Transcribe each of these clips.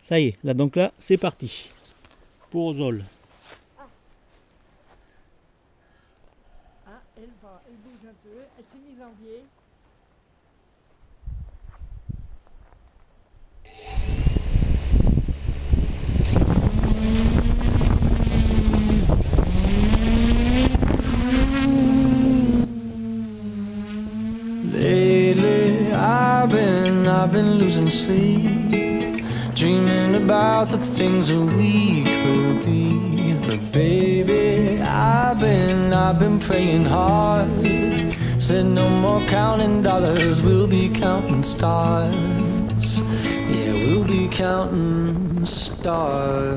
Ça y est, là donc là, c'est parti. Pour Zol. Ah, elle bouge un peu, elle s'est mise en biais. Lately I've been losing sleep, dreaming about the things that we could be. But baby, I've been praying hard. Said no more counting dollars, we'll be counting stars. Yeah, we'll be counting stars.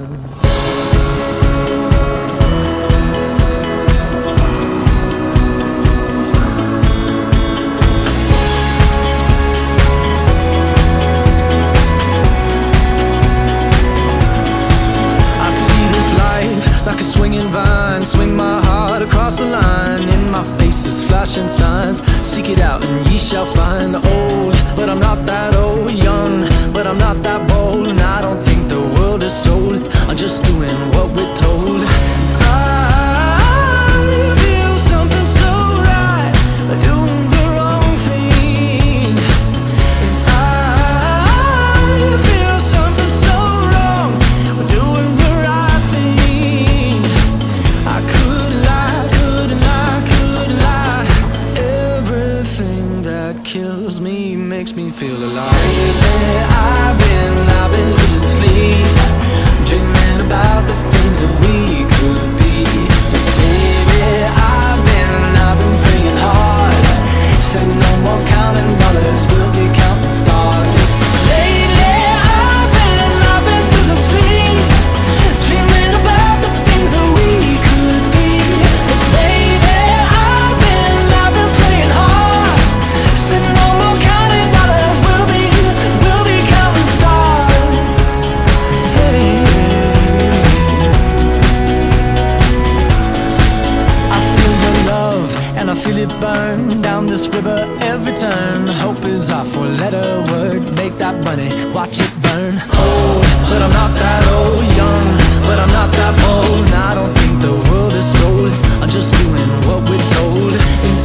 Like a swinging vine, swing my heart across the line. In my face is flashing signs. Seek it out and ye shall find. Old, but I'm not that old. Young, but I'm not that bold. And I don't think the world is sold. I'm just doing what we're told. I feel something so right, doing the wrong thing. And I feel something so wrong, doing the right thing. I could lie, couldn't lie, could lie. Everything that kills me makes me feel alive. Lately I've been losing sleep, dreaming about the things that we could be. But baby, I've been praying hard. Said no more counting dollars, we'll be counting stars. Lately I've been losing sleep, dreaming about the things that we could be. But baby, I've been praying hard. Said no more counting dollars, we'll be counting stars. Hey. I feel your love and I feel it burn down this river every turn. Hope is our four-letter word. Make that money, watch it burn. Old, but I'm not that old. Young, but I'm not that bold. And I don't think the world is sold. I'm just doing what we're told. And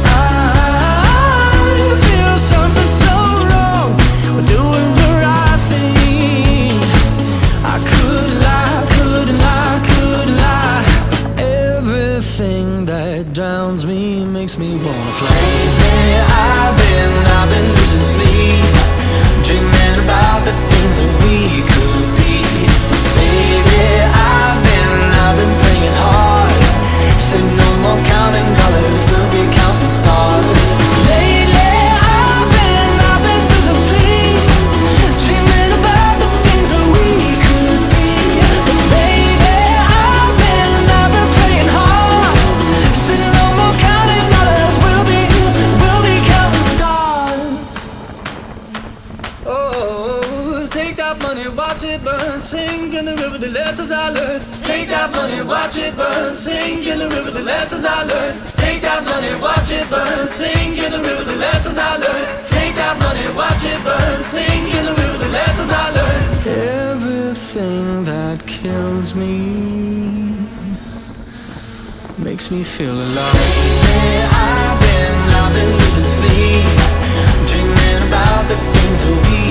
I feel something so wrong, we're doing the right thing. I could lie, couldn't lie, could lie. Everything that drowns me makes me wanna fly. Lately I've been losing sleep, dreaming about the things that we could be. Baby, I've been praying hard. Said no more counting dollars, we'll be counting stars. Lately I've been losing sleep, dreaming about the things that we could be. But baby, I've been praying hard. Said no more counting dollars, we'll be counting stars. Oh, take that money, watch it burn, sink in the river, the lessons I learned. Take that money, watch it burn, sink in the river, the lessons I learned. Take that money, watch it burn, sink in the river, the lessons I learned. Take that money, watch it burn, sink in the river, the lessons I learned. Everything that kills me makes me feel alive. Lately I've been losing sleep, dreaming about the things that we